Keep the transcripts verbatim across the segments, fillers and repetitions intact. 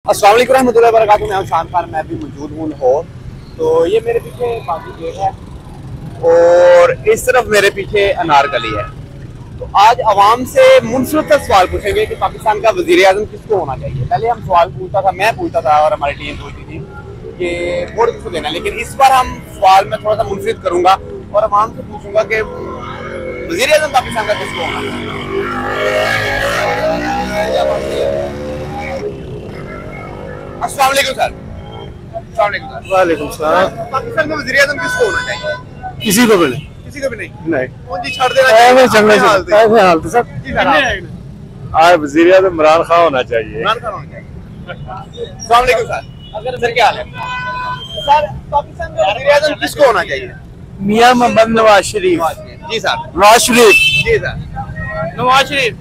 अस्सलाम वालेकुम रहमतुल्लाहि व बरकातहू। मैं शान खान, मैं भी मौजूद हूँ लाहौर। तो ये मेरे पीछे बाकी गेट है और इस तरफ मेरे पीछे अनारकली है। तो आज आवाम से मुनसरत सवाल पूछेंगे कि पाकिस्तान का वजीर आज़म किसको होना चाहिए। पहले हम सवाल पूछता था, मैं पूछता था और हमारी टीम पूछती थी कि वोट किसको देना, लेकिन इस बार हम सवाल में थोड़ा सा मुनफरिद करूंगा और आवाम से पूछूंगा कि वजीर आज़म पाकिस्तान का किसको होना चाहिए। अस्सलाम वालेकुम सर। अस्सलाम वालेकुम सर। वालेकुम सलाम। पाकिस्तान में वज़ीर आज़म किसको होना चाहिए? किसी को भी नहीं, किसी को भी नहीं। नहीं कौन जी छोड़ देना चाहिए? चंगा ऐसे हाल तो सब जी सर। आज वज़ीर आज़म इमरान खान होना चाहिए। इमरान खान होना चाहिए। अस्सलाम वालेकुम सर। अगर सर क्या हाल है? सर पाकिस्तान में वज़ीर आज़म किसको होना चाहिए? मियां मोहम्मद नवाज शरीफ। जी सर। नवाज शरीफ। जी सर। नवाज शरीफ।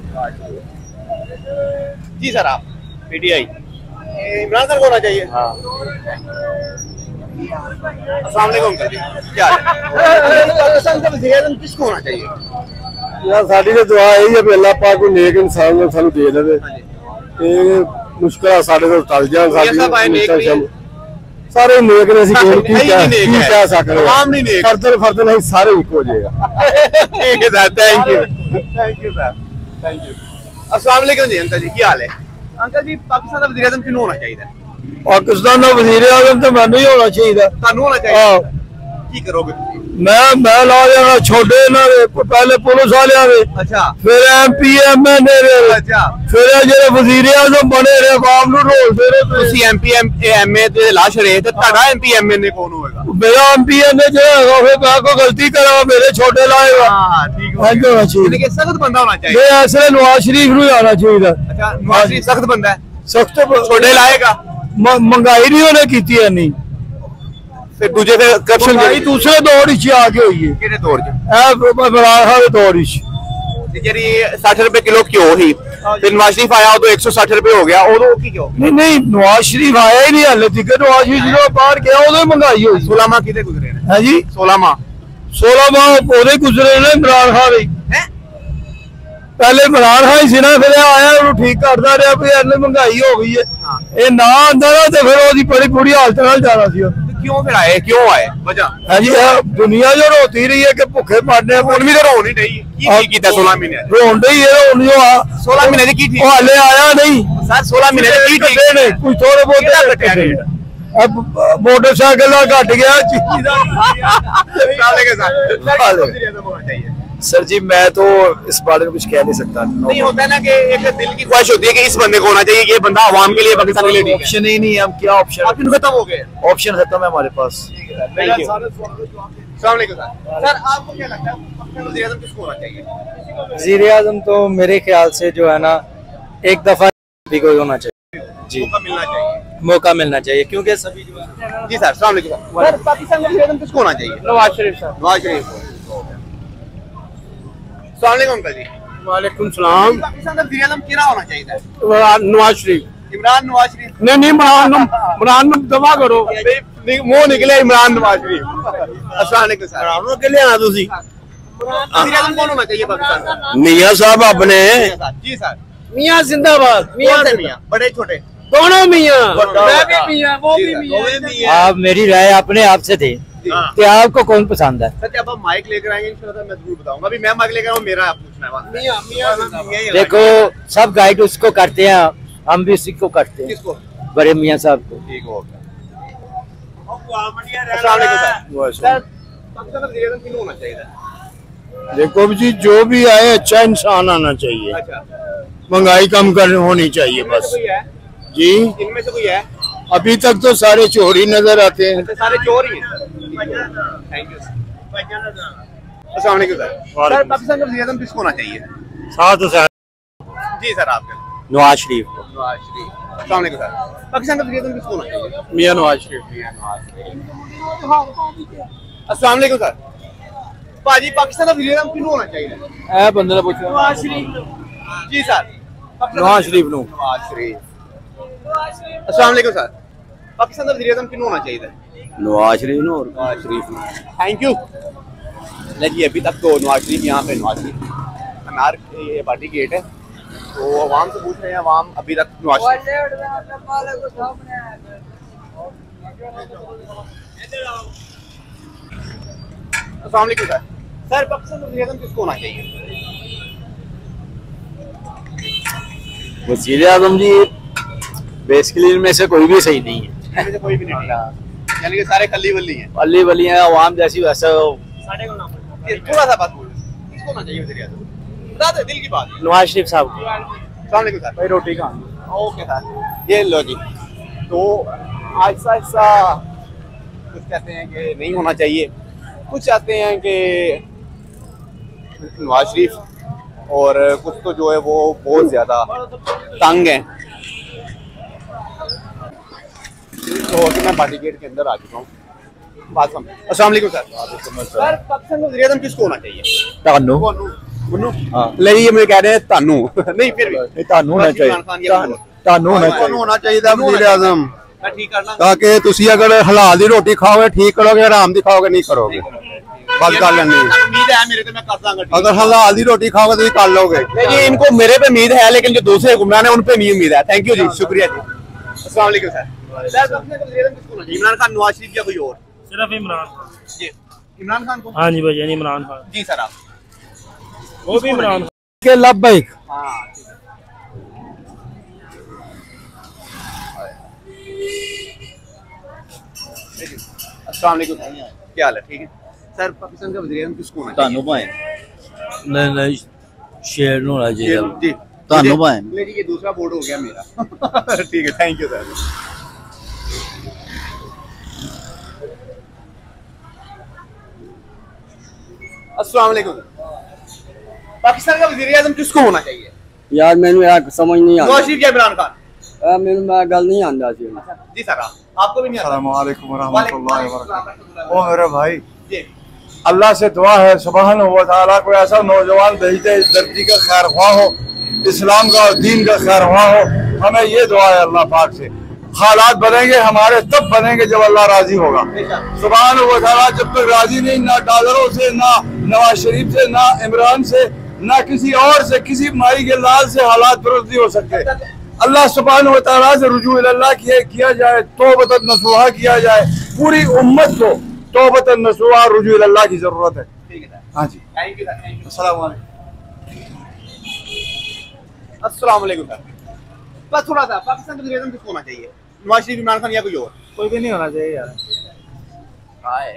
जी सर। आप पीटीआई इमरान खान को होना चाहिए। हाँ। अस्सलाम वालेकुम अंकल जी, क्या हाल है? पाकिस्तान का वज़ीर आज़म किसको होना चाहिए? यार साडी तो दुआ यही है कि अल्लाह पाक को नेक इंसान को सानू दे देवे। ये मुश्किल साडे तो टल जान साडी सारे नेक ने, ਅਸੀਂ कोई की क्या की क्या सकते आम नहीं नेक, फर्दर फर्दर नहीं सारे एक हो जाएगा। ठीक है sir, thank you thank you sir, thank you. अस्सलाम वालेकुम जी अंकल जी, क्या हाल है? अंकल जी पाकिस्तान का वज़ीर आज़म किहनू होना चाहिए? पाकिस्तान का वज़ीर आज़म तो मैनू ही होना चाहिए। ਤੁਹਾਨੂੰ ਹੋਣਾ ਚਾਹੀਦਾ। ਕੀ ਕਰੋਗੇ? मैं मैं ला देना छोटे ना पहले पुलिस वाले दे, अच्छा फिर एमपी एमएनए दे, अच्छा फिर जेडे वज़ीर आज़म बने रहे आवाम नू रोलते रहे। ਤੁਸੀਂ एमपी एमए ਤੇ ਲਾਸ਼ ਰਹੇ ਤੇ ਤੁਹਾਡਾ एमपी एमएनए कौन होएगा? मेरा एमपी एमए जो है फिर मैं कोई गलती करा मेरे छोटे लाएगा। हां ठीक है, हाँ होना चाहिए, लेकिन सख्त बंदा होना चाहिए। ये ऐसे नवाज शरीफ नू आना चाहिए। अच्छा नवाज शरीफ सख्त बंदा है, सख्त छोटे लाएगा। महंगाई नहीं उन्हें की है नहीं, फिर दूजे फिर करप्शन महंगाई दूसरे दौर च आके हुई है। ਕਿਹੜੇ ਦੌਰ 'ਚ? इमरान खान के दौर च ਜਿਹੜੀ साठ रुपए किलो क्यों ही फिर नवाज शरीफ आया उदो एक सौ साठ रुपए हो गया, उदो की क्यों नहीं नहीं नवाज शरीफ आया ही नहीं हाले तक। नवाज शरीफ जो बाहर गया उदो महंगाई हुई। सोलह माह कितने गुजरे ने? है जी सोलह माह सोलह माह ओदे गुजरे ने इमरान खान ही। हैं पहले इमरान खान ही ना, फिर आया उन्हें ठीक करता रहा भी इन्ने महंगाई हो गई है। ये ना आंदा ना तो फिर ओदी बड़ी बुरी हालत नाल जाना सी। क्यों फिर आए, क्यों आए वजह? है जी दुनिया जो रोती रही है कि भुखे मरने ਹੁਣ ਵੀ ਤਾਂ ਰੋਣ ਹੀ ਡਈ ਕੀ ਕੀ ਕੀਤਾ सोलह महीने रोन ही है रोन जो आ सोलह महीने ਦੀ ਕੀ ਠੀਕ हाले आया नहीं सर सोलह महीने ਦੀ ਕੀ ਠੀਕ ने कुछ थोड़े बहुत कटिया रेट अब मोटरसाइकिल का घट गया चीज़ का। सर जी मैं तो इस बारे में कुछ कह नहीं सकता। नहीं होता है ना कि एक दिल की ख्वाहिश होती है कि इस बंदे को होना चाहिए, ये बंदा आवाम के लिए पाकिस्तान के लिए ठीक है। ऑप्शन ही नहीं है, हम क्या ऑप्शन ऑप्शन खत्म हो गए, ऑप्शन खत्म है हमारे पास। Thank you. अस्सलाम वालेकुम सर। सर आपको क्या लगता है पाकिस्तान वज़ीर आज़म किसको होना चाहिए? वज़ीर आज़म तो मेरे ख्याल से जो है ना एक दफा भी कोई होना चाहिए जी, मौका मिलना चाहिए, मौका मिलना चाहिए क्योंकि सभी जो है। जी सर। अस्सलाम वालेकुम सर। पाकिस्तान का वज़ीर आज़म किसको होना चाहिए? नवाज शरीफ साहब। नवाज शरीफ। अस्सलाम वालेकुम अंकल जी। वालेकुम सलाम। पाकिस्तान का वज़ीर आज़म किहड़ा होना चाहिए? नवाज शरीफ। इमरान नवाज शरीफ नहीं नहीं इमरान इमरान दवा करो मुंह निकले इमरान नवाज शरीफ। अस्सलाम वालेकुम सर। इमरान के लिए आना तुसी वज़ीर आज़म कौन होना चाहिए पाकिस्तान का? मियां साहब अपने। जी सर। मियाँ जिंदाबाद, मियां से मियां बड़े छोटे दोनों मियाँ, मैं भी मियाँ वो भी मियां। आप मेरी राय अपने आप से थे कि आपको कौन पसंद है। सर जब आप माइक लेकर आएंगे इंशाल्लाह मैं जरूर बताऊंगा। अभी मैं माइक लेकर आऊँ, मेरा आप पूछना है। मियां मियां देखो सब गाइड उसको करते हैं, हम भी उसी को करते हैं, किसको? बड़े मियाँ साहब को। ठीक हो गया। अस्सलाम वालेकुम सर। सर पाकिस्तान का वज़ीर आज़म किहनू होना चाहिए? देखो जी जो भी आए अच्छा इंसान आना चाहिए, अच्छा महंगाई कम कर होनी चाहिए बस कोई है जी। इनमें से कोई है? अभी तक तो सारे चोरी नजर आते हैं। तो सारे चोर ही हैं। Thank you sir. अस्सलाम वालेकुम सर। सर पाकिस्तान का वज़ीर आज़म किसको होना चाहिए? साथ जी सर आपके नवाज शरीफ को। नवाज शरीफ। अस्सलाम वालेकुम सर। पाकिस्तान का वज़ीर आज़म किसको होना चाहिए? मियां नवाज शरीफ। मियां नवाज शरीफ। अस्सलाम वालेकुम सर। भाजी पाकिस्तान का वज़ीर आज़म किहनू होना चाहिए? ए बंदे ने पूछा नवाज शरीफ। जी सर। नवाज शरीफ नो। नवाज शरीफ। अस्सलाम वालेकुम सर। पाकिस्तान का वज़ीर आज़म किहनू होना चाहिए? Nawaz Sharif no. Nawaz Sharif. Thank you. जी अभी तक तो नवाज शरीफ यहाँ पे नवाज शरीफ अनार ये पार्टी गेट है तो अवाम से पूछ रहे हैं, अवाम अभी तक नवाज अस्सलाम वालेकुम सर। सर पाकिस्तान में वज़ीर-ए-आज़म किसको होना चाहिए? वज़ीर आज़म जी बेसिकली इनमें से कोई भी सही नहीं है, इनमें से कोई भी नहीं है, यानी कि सारे खली वली हैं, अली वली हैं, अवाम जैसी वैसा। थोड़ा सा बात बोलो, किसको होना चाहिए वज़ीर-ए-आज़म? बता दो दिल की बात। नवाज शरीफ साहब को। अस्सलाम वालेकुम सर। भाई रोटी कहाँ? ओके सर, ये लो जी। तो आहिस्ता आहिस्ता कुछ कहते हैं कि नहीं होना चाहिए, कुछ चाहते हैं कि नवाज शरीफ, और कुछ तो जो है वो बहुत ज़्यादा तंग हैं। तो कि मैं पार्टी गेट के अंदर आ चुका हूँ। बात समझ। अस्सलाम वालेकुम सर। सर पाकिस्तान में वज़ीर-ए-आज़म किसको होना चाहिए? तानू मुन्नू हाँ ले ये मुझे कह रहे हैं तानू नहीं फिर भी तानू होना चाहिए, तानू होना चाहिए, होना चाहिए वज़ीर-ए-आज़म, मैं ठीक करना ताकि तुसी अगर हलाल दी रोटी खाओगे ठीक करोगे, हराम दी खाओगे नहीं करोगे। बस गल नहीं, उम्मीद है मेरे को, मैं कर दूंगा। अगर हलाल दी रोटी खाओगे तो कर लोगे। नहीं इनको मेरे पे उम्मीद है, लेकिन जो दूसरे हुक्मरान है उन पे नहीं उम्मीद है। थैंक यू जी, शुक्रिया जी। अस्सलाम वालेकुम सर। सर अपने को वज़ीर-ए-आज़म किसको होना चाहिए? इमरान खान, नवाज शरीफ या कोई और? सिर्फ इमरान खान। जी इमरान खान को। हाँ जी भाई, इमरान खान। जी सर आप। वो भी इमरान खान के लब्बैक। हाँ ठीक है। अस्सलाम वालेकुम, क्या हाल है? ठीक है सर। पाकिस्तान का वज़ीर-ए-आज़म किसको होना चाहिए? तानू भाई नहीं नहीं शेर होना चाहिए जी तानू भाई। ले जी, ये दूसरा बोर्ड हो गया मेरा। ठीक है, थैंक यू सर। अस्सलाम वालेकुम। पाकिस्तान का वज़ीर-ए-आज़म किसको होना चाहिए? यार मैंने यार समझ नहीं नवाज शरीफ या इमरान खान? आ मेरे में गल नहीं आंदा जी। जी सर आप, आपको भी नहीं आता? अस्सलाम वालेकुम रहमतुल्लाहि व बरकातहू। ओ मेरे भाई, जी अल्लाह से दुआ है सुभान व तआला कोई ऐसा नौजवान भेज दे इस धरती का खैर ख्वाह हो, इस्लाम का और दीन का खैर ख्वाह हो। हमें ये दुआ है अल्लाह पाक से। हालात बनेंगे हमारे तब बनेंगे जब अल्लाह राजी होगा सुभान व तआला। जब तक राजी नहीं, ना डॉलरों से, ना नवाज शरीफ से, ना इमरान से, ना किसी और से, किसी माई के लाल से हालात दुरुस्त नहीं हो सकते। अल्लाह सुब्हानहू व तआला से रुजू इल्लाह किया किया जाए, तौबतन नसूहा किया जाए। पूरी उम्मत को तौबतन नसूहा रुजू इल्लाह की जरूरत है। ठीक है सर, हाँ जी, thank you sir, thank you. अस्सलाम वालेकुम। अस्सलाम वालेकुम सर। बस थोड़ा सा, पाकिस्तान का वज़ीर-ए-आज़म किसको होना चाहिए? नवाज शरीफ, इमरान खान या कोई और? कोई भी नहीं होना चाहिए यार। हाय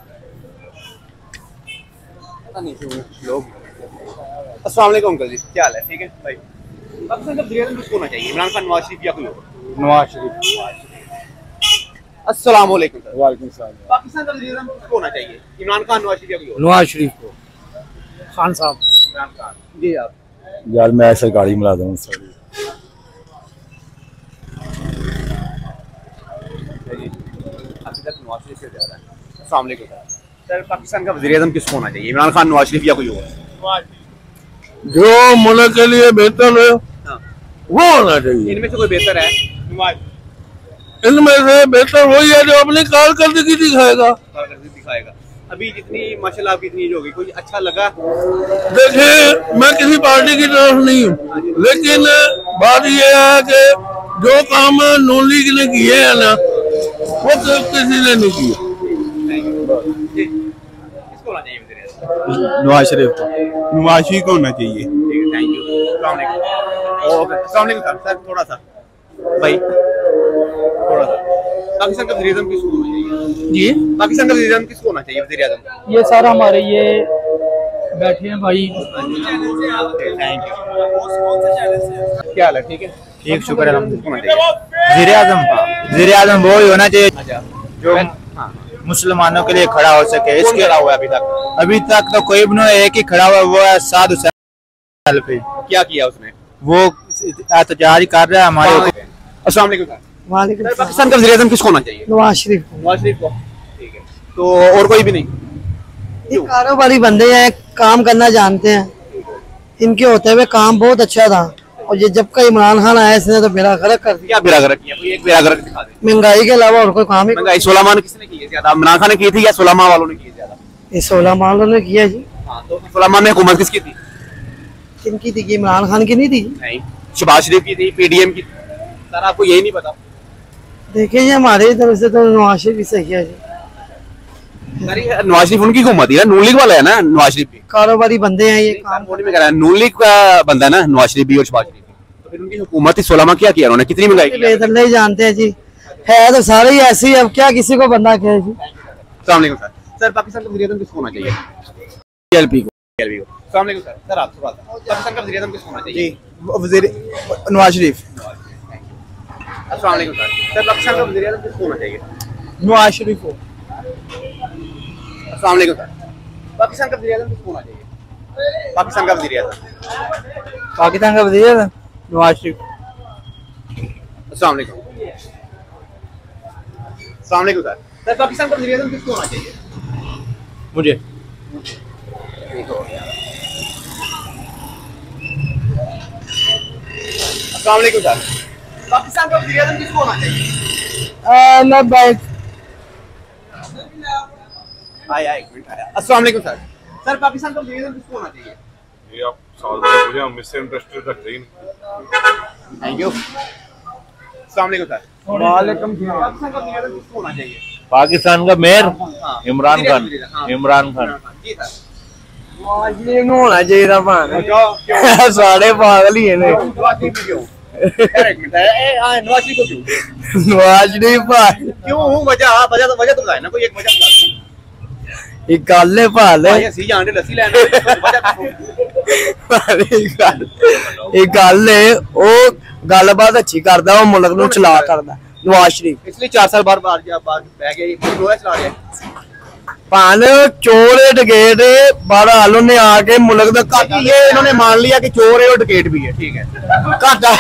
पता नहीं क्यों कुछ लोग। अस्सलाम वालेकुम अंकल जी, क्या हाल है? ठीक है भाई। पाकिस्तान का वज़ीर-ए-आज़म किसको होना चाहिए? इमरान खान, नवाज शरीफ या कोई और? नवाज शरीफ। अस्सलाम वालेकुम सर। वालेकुम सलाम। पाकिस्तान का वज़ीर-ए-आज़म किसको होना चाहिए? इमरान खान, नवाज शरीफ या कोई और? नवाज शरीफ को। खान साहब। इमरान खान। जी आप। यार मैं सरकारी मुलाजिम हूं सर। अभी तक नवाज शरीफ से ज़्यादा है। अस्सलाम वालेकुम सर। सर पाकिस्तान का वज़ीर-ए-आज़म किसको होना चाहिए? इमरान खान, नवाज शरीफ या कोई और? जो मुल्क के लिए बेहतर है हाँ। वो होना चाहिए। इनमें से कोई बेहतर है? नवाज इनमें से बेहतर वही है जो अपनी कारकर्दगी दिखाएगा। कारकर्दगी दिखाएगा। अभी जितनी माशाल्लाह आपकी इतनी एज होगी, कोई अच्छा लगा? देखिए मैं किसी पार्टी की तरफ नहीं हूँ, लेकिन बात यह है कि जो काम नून लीग ने किए हैं ना वो तो किसी ने नहीं किए। जी किसको होना चाहिए वज़ीर-ए-आज़म? नवाज शरीफ को। नवाज शरीफ को होना चाहिए। ठीक है, थैंक यू। अस्सलाम वालेकुम। ओके, अस्सलाम वालेकुम सर। सर थोड़ा सा भाई, थोड़ा सा पाकिस्तान का वज़ीर-ए-आज़म किसको होना चाहिए? जी पाकिस्तान का वज़ीर-ए-आज़म किसको होना चाहिए? वज़ीर-ए-आज़म ये सारा हमारे ये बैठे हैं भाई। Thank you. क्या हाल है? ठीक है, ठीक शुक्र है अल्हम्दुलिल्लाह। वज़ीर-ए-आज़म वज़ीर-ए-आज़म वो ही होना चाहिए अच्छा जो हाँ मुसलमानों के लिए खड़ा हो सके। इसके इसके अलावा अभी तक अभी तक तो कोई भी नहीं, एक ही खड़ा हुआ वो है साद हुसैन पे। क्या किया उसने? वो एहतजाज कर रहा है हमारे ऊपर। अस्सलाम वालेकुम सर। वालेकुम सर पाकिस्तान का वज़ीर-ए-आज़म किसको होना चाहिए? नवाज शरीफ को। नवाज शरीफ को। ठीक है, तो और कोई भी नहीं? ये कारोबारी बंदे हैं, काम करना जानते हैं। इनके होते हुए काम बहुत अच्छा था, और ये जब का इमरान खान आया इसने तो बेड़ा गर्क कर दिया। क्या बेड़ा गर्क किया? कोई एक बेड़ा गर्क दिखा दे। महंगाई के अलावा और कोई काम ही। महंगाई सोलह माह किसने की है ज्यादा? इमरान खान ने की थी या सोलह माह वालों ने की है ज्यादा? ये सोलह मालों ने किया जी। हाँ, तो सोलह माह में हुकूमत किसकी थी? किनकी थी? इमरान खान की नहीं थी? नहीं, शहबाज शरीफ की थी, पीडीएम की। सर आपको यही नहीं पता? देखिए ये हमारे तरफ से तो नवाज शरीफ भी सही है जी। सर ये नवाज शरीफ उनकी हुकूमत ही है, नून लीग वाला है ना नवाज शरीफ भी। कारोबारी बंदे हैं ये, काम में कह रहा है, नून लीग का बंदा है ना नवाज शरीफ भी और शहबाज शरीफ भी। तो फिर उनकी हुकूमत ही सोलह माह क्या किया उन्होंने, कितनी महंगाई की? बेहतर नहीं जानते हैं जी, है तो सारे ही ऐसे ही, अब क्या किसी को बंदा कहे जी। अस्सलाम वालेकुम सर। सर पाकिस्तान का वज़ीर-ए-आज़म किसको होना चाहिए? पीएलपी को। पीएलपी को। अस्सलाम वालेकुम सर। सर आपसे बात है, पाकिस्तान का वज़ीर-ए-आज़म किसको होना चाहिए? जी वजीर नवाज शरीफ। अस्सलाम वालेकुम सर। सर पाकिस्तान का वज़ीर-ए-आज़म किसको होना चाहिए? नवाज शरीफ को। अस्सलाम वालेकुम सर। पाकिस्तान का वज़ीर-ए-आज़म किसको होना चाहिए? पाकिस्तान का वज़ीर-ए-आज़म। पाकिस्तान का वजीर नवाज शरीफ। अस्सलाम वालेकुम। अस्सलाम वालेकुम सर। सर पाकिस्तान का वज़ीर-ए-आज़म किसको होना चाहिए? मुझे। अस्सलाम वालेकुम सर। पाकिस्तान का वज़ीर-ए-आज़म किसको होना चाहिए? मैं बैठ आया एक मिनट आया। अस्सलाम वालेकुम सर। सर पाकिस्तान का वज़ीर-ए-आज़म किसको होना चाहिए? ये आप सवाल बड़े मुझे हम इससे इंटरेस्टेड रखते ही नहीं। Thank you. अस्सलाम वालेकुम सर। वालेकुम पाकिस्तान का वज़ीर-ए-आज़म किसको होना चाहिए? पाकिस्तान का मेयर हाँ, इमरान खान। हाँ, इमरान खान। जी सर। होना चाहिए था भान क्यों क्यों सारे पागल ही है ने नवाज शरीफ क्यों? एक मिनट है, ए हां नवाज शरीफ को क्यों? नवाज शरीफ भाई क्यों हूं वजह वजह तो वजह तो बताए ना, कोई एक वजह बता। एक गल है भाल भाई सी जान दे लस्सी लेने वजह एक गल है ओ गलबात अच्छी करदा, ओ मुल्क नु चला करदा नवाज शरीफ। इसलिए चार साल बार बार जब बाद बह गए ये रोया चला रहा भान चोर डकैत बड़ा हाल ने आके मुल्क दा है। ये इन्होंने मान लिया कि चोर है और डकैत भी है, ठीक है। घाटा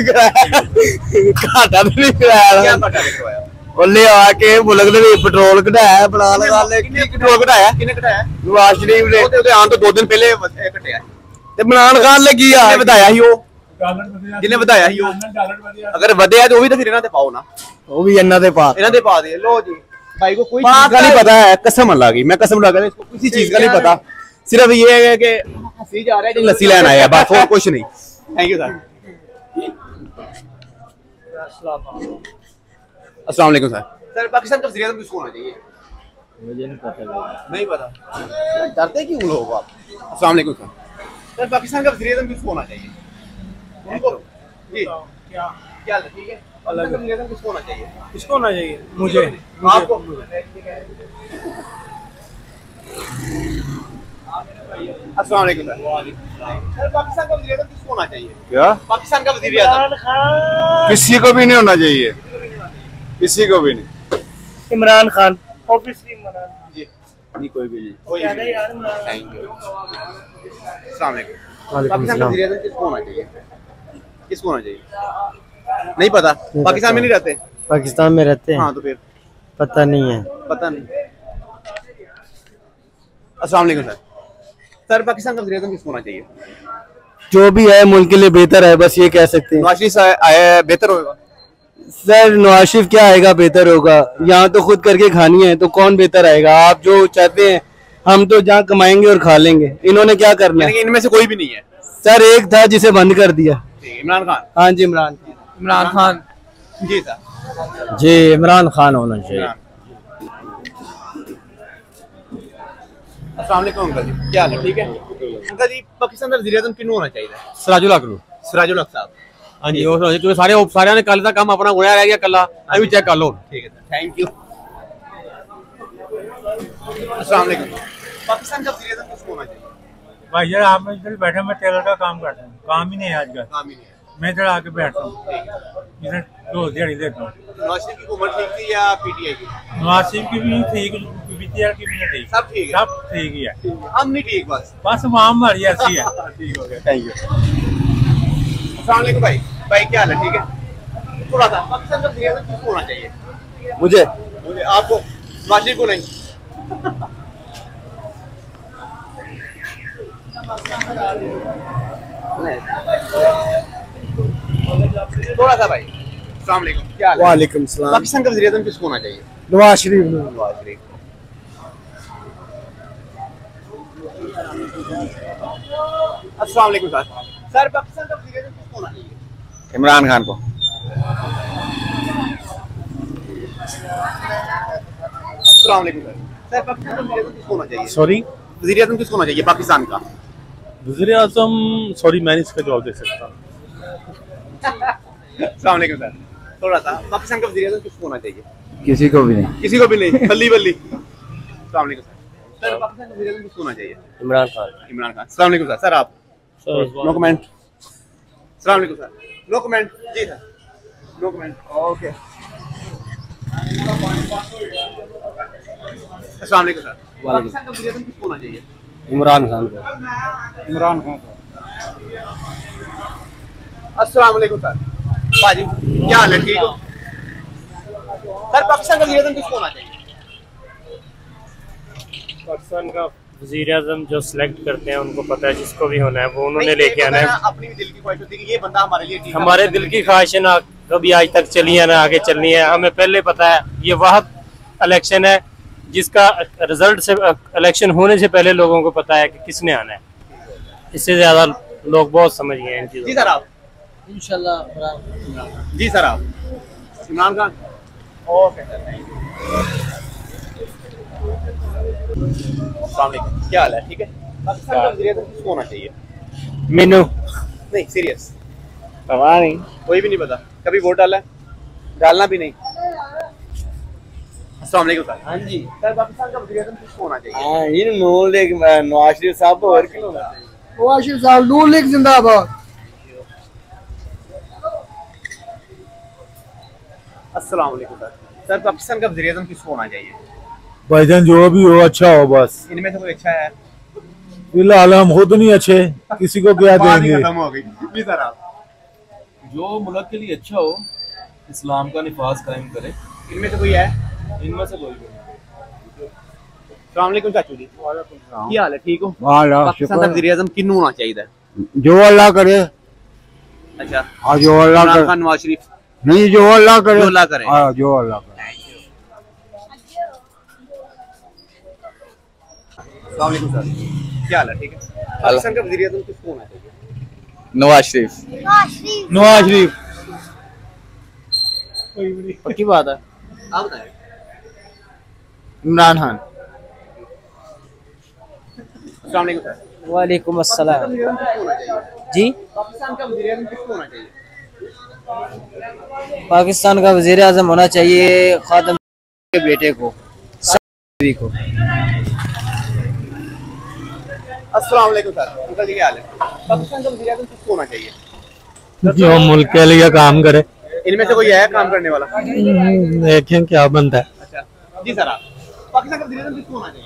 घाटा तो नहीं क्या कराया घाटा लिखवाया? ਉਹਨੇ ਆ ਕੇ ਮੁਲਕ ਦੇ ਵਿੱਚ ਪੈਟਰੋਲ ਘਟਾਇਆ ਬਣਾ ਲਗਾ ਲੈ कितने पेट्रोल घटाया? कितने घटाया? ਨਵਾਜ਼ ਸ਼ਰੀਫ ਨੇ ਉਹਦੇ ਉਹਦੇ ਆਉਣ ਤੋਂ ਦੋ ਦਿਨ ਪਹਿਲੇ ਵ- ਘਟਿਆ। ਤੇ ਇਮਰਾਨ ਖਾਨ ਲੱਗੀ ਆ ਜਿਹਨੇ ਵਧਾਇਆ ਸੀ ਉਹ ਜਿਹਨੇ ਵਧਾਇਆ ਸੀ ਉਹ ਅਗਰ ਵਧਿਆ ਤੇ ਉਹ ਵੀ ਤਾਂ ਫਿਰ ਇਹਨਾਂ ਤੇ ਪਾਓ ਨਾ, ਉਹ ਵੀ ਇਹਨਾਂ ਦੇ ਪਾ ਇਹਨਾਂ ਦੇ ਪਾ ਦੇ। लो जी भाई को कोई बात चीज का नहीं है। पता है, कसम अल्लाह की, मैं कसम लगा इसको किसी चीज का नहीं पता, सिर्फ ये है कि हंसी जा रहा है, लस्सी लेने आया बस, और कुछ नहीं। Thank you sir. अस्सलाम वालेकुम सर। सर पाकिस्तान का वज़ीर-ए-आज़म किसको होना चाहिए? मुझे नहीं पता नहीं पता। डरते क्यों लोग आप? अस्सलाम वालेकुम सर। सर पाकिस्तान का वज़ीर-ए-आज़म किसको होना चाहिए? उनको जी क्या क्या ठीक है, पाकिस्तान का वज़ीर-ए-आज़म किसको होना चाहिए? किसको होना चाहिए? मुझे आपको अस्सलाम वालेकुम सर। सर पाकिस्तान का वज़ीर-ए-आज़म किसको होना चाहिए? क्या? पाकिस्तान का वज़ीर-ए-आज़म किसी को भी नहीं होना चाहिए, किसी को भी नहीं। इमरान खान ऑब्वियसली इमरान जी नहीं कोई भी नहीं। कोई यार यार इमरान थैंक यू। अस्सलाम वालेकुम। पाकिस्तान का वज़ीर-ए-आज़म किसको होना चाहिए? किसको होना चाहिए? नहीं पता। पाकिस्तान में नहीं रहते? पाकिस्तान में रहते हाँ तो फिर पता नहीं है। पता नहीं। अस्सलाम वालेकुम सर। सर पाकिस्तान का वज़ीर-ए-आज़म किसको होना चाहिए? जो भी है मुल्क के लिए बेहतर है, बस ये कह सकते हैं। नवाज शरीफ आया बेहतर होगा। सर नवाज शरीफ क्या आएगा बेहतर होगा, यहाँ तो खुद करके खानी है तो कौन बेहतर आएगा? आप जो चाहते हैं हम तो जहाँ कमाएंगे और खा लेंगे, इन्होंने क्या करना है? इनमें से कोई भी नहीं है। सर एक था जिसे बंद कर दिया। इमरान खान। हाँ जी इमरान इमरान खान जी सर। जी इमरान खान होना चाहिए। अस्सलाम वालेकुम अंकल जी, क्या हाल है? ठीक है अंकल जी, पाकिस्तान का वज़ीर-ए-आज़म किन्नू होना चाहिए? सराजुल हक ਨੂੰ सिराजुल हक साहब। हाँ जी, ਉਹ ਕਿਉਂਕਿ ਸਾਰੇ ਸਾਰਿਆਂ ਨੇ ਕੱਲ ਦਾ ਕੰਮ ਆਪਣਾ ਹੋਇਆ ਰਹਿ ਗਿਆ ਕੱਲਾ, ਐ ਵੀ ਚੈੱਕ ਕਰ ਲਓ। ठीक है सर, थैंक यू। अस्सलाम वालेकुम। पाकिस्तान का वज़ीर-ए-आज़म किसको होना चाहिए? भाई यार आप इधर बैठे, मैं टेलर का काम करता हूँ, काम ही नहीं है आज का, काम ही नहीं है। मैं इधर आके बैठता हूँ, इधर रोज दिहाड़ी देता हूँ। नवाज शरीफ की हुकूमत ठीक थी या पीटीआई की? नवाज शरीफ की भी ठीक, बीटीआर की भी नहीं ठीक, सब ठीक है। सब ठीक ही है, हम नहीं ठीक बस। बस वहाँ हमारी ऐसी है। ठीक हो गया, थैंक यू। अस्सलाम वालेकुम भाई। भाई क्या हाल है? ठीक है। थोड़ा सा पाकिस्तान का वज़ीर-ए-आज़म किसको होना चाहिए? मुझे मुझे, आपको, नवाज शरीफ को नहीं? थोड़ा सा भाई। अस्सलाम वालेकुम, क्या हाल है? वालेकुम सलाम। पाकिस्तान का वज़ीर-ए-आज़म किसको होना चाहिए? नवाज शरीफ नवाज शरीफ को। अस्सलाम वालेकुम सर। सर पाकिस्तान का वज़ीर आज़म किसको होना चाहिए? इमरान खान को। अस्सलाम वालेकुम सर। सर पाकिस्तान का वज़ीर आज़म किसको होना चाहिए? सॉरी, वज़ीर आज़म किसको होना चाहिए पाकिस्तान का? वज़ीर आज़म, सॉरी मैं नहीं इसका जवाब दे सकता। अस्सलाम वालेकुम सर। थोड़ा सा पाकिस्तान का वज़ीर आज़म किसको होना चाहिए? किसी को भी नहीं। किसी को भी नहीं, बल्ली बल्ली। अस्सलाम वालेकुम सर। सर पाकिस्तान का वज़ीर आज़म किसको होना चाहिए? इमरान खान। इमरान खान। अस्सलाम वालेकुम सर। सर आप? No comment. अस्सलाम वालेकुम सर। No comment. जी सर, नो कमेंट। ओके। अस्सलाम वालेकुम सर। पाकिस्तान का वज़ीर आज़म किसको होना चाहिए? इमरान खान को। इमरान खान। अस्सलाम वालेकुम सर। बाजी क्या हाल है, ठीक हो? सर पाकिस्तान का वज़ीर आज़म किसको होना चाहिए? पाकिस्तान का वज़ीर आज़म जो सिलेक्ट करते हैं उनको पता है जिसको भी होना है वो उन्होंने लेके आना है। अपनी भी दिल की ख्वाहिश होती है कि ये बंदा हमारे लिए ठीक है। हमारे दिल की ख्वाहिश है ना कभी आज तक चली है ना आगे चलनी है। हमें पहले पता है ये वह इलेक्शन है जिसका रिजल्ट से इलेक्शन होने से पहले लोगों को पता है कि किसने आना है। इससे ज्यादा लोग बहुत समझ गए हैं इन चीजों। जी सर आप? इंशाल्लाह। जी सर आप? Imran Khan. Okay sir, thank you. अस्सलाम वालेकुम, क्या हाल है, ठीक है? पाकिस्तान का वज़ीर आज़म किसको होना चाहिए? मीनू। नहीं सीरियस, पता नहीं, कोई भी नहीं पता। कभी वोट डाला है? डालना भी नहीं। अस्सलाम वालेकुम सर। हाँ जी सर, पाकिस्तान का वज़ीर आज़म किसको होना चाहिए? हाँ ये नून लीग नवाज शरीफ साहब और क्यों होना चाहिए? नवाज शरीफ साहब, नून लीग जिंदाबाद। अस्सलाम वालेकुम सर। सर पाकिस्तान का वज़ीर आज़म किसको होना चाहिए? भाईजान जो भी हो अच्छा हो बस। इनमें से कोई अच्छा है? फिलहाल हम खुद नहीं अच्छे, किसी को क्या बात ही देंगे। खत्म हो गई। जी सर आप? जो मुल्क के लिए अच्छा हो, इस्लाम का निफाज कायम करे। इनमें से कोई है? इनमें से कोई भी। अस्सलाम वालेकुम चाचू जी। क्या हाल है, ठीक हो? पाकिस्तान का शुक्र। वज़ीर आज़म किन्नू होना चाहिए? जो अल्लाह करे। अच्छा, हाँ जो अल्लाह इमरान करे। खान, नवाज शरीफ? नहीं जो अल्लाह करे। जो अल्लाह करे। हाँ जो अल्लाह करे। अस्सलाम वालेकुम सर, क्या हाल है, ठीक है? पाकिस्तान का वज़ीर आज़म किसको होना चाहिए? नवाज शरीफ। नवाज शरीफ। पक्की बात है। आप बताएं। इमरान खान। अस्सलाम वालेकुम सर। वालेकुम अस्सलाम। वज़ीर आज़म किसको होना चाहिए? जी, पाकिस्तान का वज़ीर आज़म किसको होना चाहिए? पाकिस्तान का वज़ीर आज़म होना चाहिए खादम के बेटे को, सभी को। अस्सलाम वालेकुम सर, अंकल जी क्या हाल है? पाकिस्तान का वज़ीर आज़म किसको होना चाहिए? जो मुल्क के लिए काम करे। इनमें से कोई है काम करने वाला? देखें क्या बनता है। अच्छा जी सर आप? पाकिस्तान का वज़ीर आज़म किसको होना चाहिए?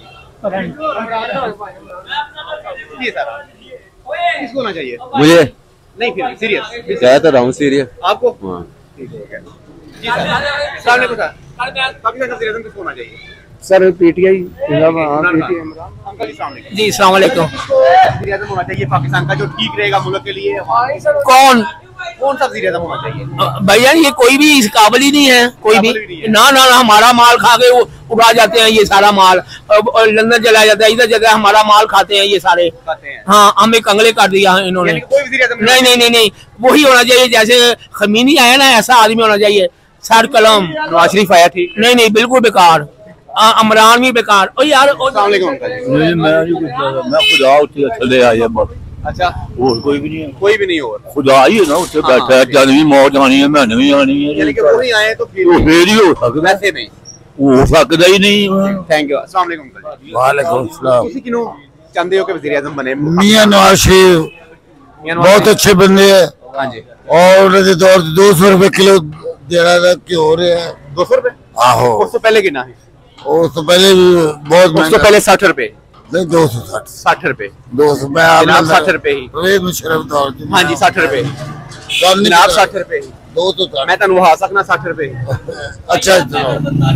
जी सर आप? किसको होना चाहिए? मुझे नहीं फिर सीरियस कह तो रहा हूँ सीरियस। आपको? ठीक हो गया। जी सर। अस्सलाम वालेकुम सर। पाकिस्तान का वज़ीर आज़म किसको होना चाहिए? सर पीटीआई। इमरान खान। अंकल जी अस्सलाम वालेकुम। जी अस्सलाम वालेकुम। किसको वज़ीर आज़म होना चाहिए पाकिस्तान का जो ठीक रहेगा मुल्क के लिए? कौन कौन सा वज़ीर आज़म होना चाहिए? भैया ये कोई भी इस काबिल ही नहीं है, कोई भी काबिल भी नहीं है। ना ना ना हमारा माल खा के वो उड़ा जाते हैं ये सारा माल, अब और लंदन चला जाता है, इधर जगह हमारा माल खाते हैं ये सारे। खाते हैं। हाँ हमें कंगले कर दिया है इन्होंने। यानी कि कोई वज़ीर आज़म नहीं नहीं नहीं नहीं वही होना चाहिए जैसे खमीनी आया ना, ऐसा आदमी होना चाहिए। सर कलम नवाज शरीफ आया ठीक। नहीं नहीं बिल्कुल बेकार, इमरान भी बेकार। ओ यार ओ अस्सलाम वालेकुम अंकल जी। नहीं मैं मैं खुदा उठे चले आया बस। अच्छा और कोई भी नहीं है। कोई भी नहीं और खुदा ही है ना उसे हाँ, बैठा है, जल भी मौत आनी है, मैंने भी आनी है। यानी कि वो नहीं आए तो फिर तो फिर ही हो सकता, वैसे नहीं। हो सकता ही नहीं। Thank you. अस्सलाम वालेकुम अंकल जी। वालेकुम सलाम। ਤੁਸੀਂ ਕਿਨੂੰ ਚਾਹੁੰਦੇ ਹੋ ਕਿ ਵਜ਼ੀਰ ਆਜ਼ਮ ਬਣੇ? मियां नवाज शरीफ मियां नवाज बहुत अच्छे बंदे हैं हाँ जी। और उन्होंने दौर दो सौ रुपए किलो देना था कि हो रहे हैं। दो सौ रुपए? आहो ਉਸ ਤੋਂ ਪਹਿਲੇ ਕਿੰਨਾ ਹੈ? उस तो पहले भी बहुत ਉਸ ਤੋਂ महंगा। ਪਹਿਲੇ साठ रुपए। नहीं दो सौ साठ साठ रुपए दो सौ मैं जनाब साठ रुपए ही। परवेज मुशर्रफ दौर दी। हाँ जी साठ रुपए कम नहीं जनाब करा। साठ रुपए ही। दो सौ साठ। मैं ਤੁਹਾਨੂੰ ਵਹਾ ਸਕਣਾ साठ रुपए ही। अच्छा चलो।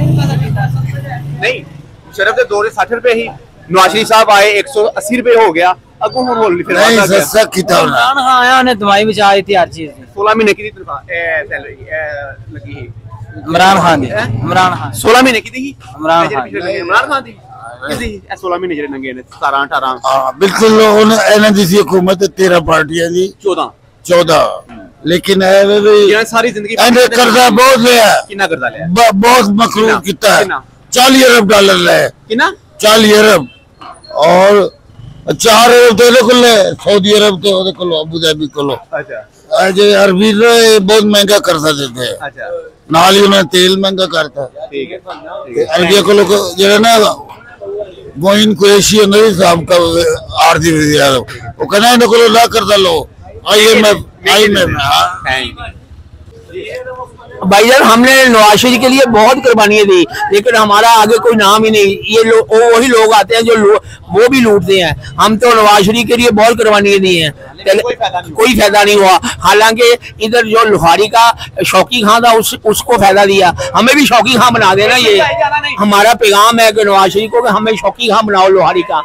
नहीं मुशर्रफ ਦੇ ਦੌਰ साठ रुपए ही, नवाज शरीफ साहब आए एक सौ अस्सी रुपए हो गया, अगों ਹੁਣ ਹੋਲ ਫਿਰ नहीं ਵਧਾ ਗਿਆ। सस्ता कितना होना। इमरान खान आया उन्हें दवाई बचा दी थी हर चीज की। सोलह महीने की दी तनख्वाह ए सैलरी ए लगी है। इमरान खान दी। हैं? इमरान खान। सोलह महीने की दी इमरान मेजर खान। पिछले लगे इमरान खान दी। सोलह महीने जेडे नंगे ने सतारह अठारह हाँ बिल्कुल इन्हों की हुकूमत तेरह पार्टियां जी चौदह चौदह लेकिन सारी जिंदगी कर्जा बहुत लिया कितना कर्जा लिया बहुत मखलूक किया है चालीस अरब डॉलर लिया कितना चालीस अरब और चार अरब तो को सऊदी अरब तो अबू धाबी को अरबी बहुत महंगा कर्जा देते हैं नाल ही उन्हें तेल महंगा करता अरबिया को जो ना मोइन कुरैशी साहब का आरजी वज़ीर वो कहना इन्हें को ला कर्जा लो I M F I M F भाईजान हमने नवाज शरीफ के लिए बहुत कुर्बानियां दी लेकिन हमारा आगे कोई नाम ही नहीं। ये लो, वही लोग आते हैं जो वो भी लूटते हैं। हम तो नवाज शरीफ के लिए बहुत कुर्बानियां दी हैं, कोई फायदा नहीं हुआ। हालांकि इधर जो लोहारी का शौकी खां था उस, उसको फायदा दिया। हमें भी शौकी खां बना देना, ये हमारा पैगाम है कि नवाज शरीफ को कि हमें शौकी खां बनाओ लोहारी का।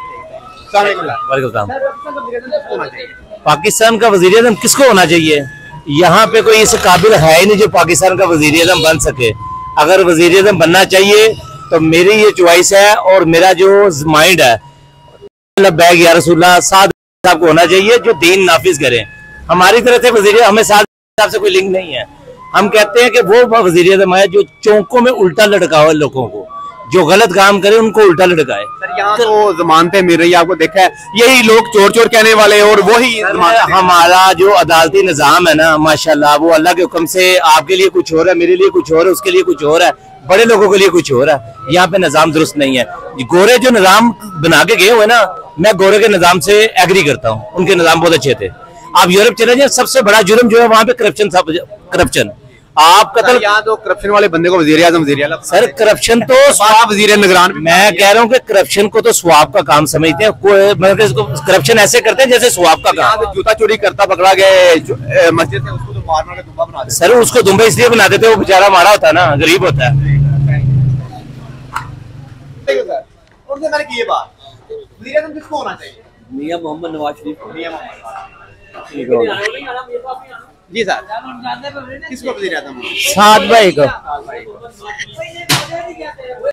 पाकिस्तान का वज़ीर आज़म किसको होना चाहिए? यहाँ पे कोई इस काबिल है ही नहीं जो पाकिस्तान का वज़ीर आज़म बन सके। अगर वज़ीर आज़म बनना चाहिए तो मेरी ये चॉइस है और मेरा जो माइंड है लब्बैक या रसूलुल्लाह साद साहब को होना चाहिए जो दीन नाफिज करें। हमारी तरफ से वज़ीर हमें साद साहब से कोई लिंक नहीं है। हम कहते हैं कि वो वज़ीर आज़म है जो चौकों में उल्टा लटकाओ लोगों को, जो गलत काम करे उनको उल्टा लटकाए। सर यहाँ तो जमानतें मिल रही है, आपको देखा है यही लोग चोर चोर कहने वाले और वही हमारा जो अदालती निजाम है ना माशाल्लाह वो अल्लाह के हुक्म से आपके लिए कुछ और है, मेरे लिए कुछ और है, उसके लिए कुछ और है, बड़े लोगों के लिए कुछ और है। यहाँ पे निजाम दुरुस्त नहीं है। गोरे जो निजाम बना के गए हुए ना, मैं गोरे के निजाम से एग्री करता हूँ, उनके निजाम बहुत अच्छे थे। आप यूरोप चले जाए, सबसे बड़ा जुर्म जो है वहां पे करप्शन था, करप्शन। आप कतल यहाँ तो करप्शन वाले बंदे को वज़ीर आज़म वज़ीर आला सर करप्शन तो स्वाब वज़ीर निगरान। मैं कह रहा हूँ कि करप्शन को तो स्वाब का काम समझते हैं। मतलब करप्शन ऐसे करते हैं जैसे स्वाब का काम। जूता चोरी करता पकड़ा गया मस्जिद से, उसको तो मार मार के दुम्बा बना देते। सर उसको दुम्बा इसलिए बना देते वो बेचारा मारा होता है ना, गरीब होता है। उनसे मैंने की ये बात, वज़ीर आज़म किसको होना चाहिए? मियां मोहम्मद नवाज शरीफ। मियां जी सर, किसको वज़ीर आज़म? साद भाई को।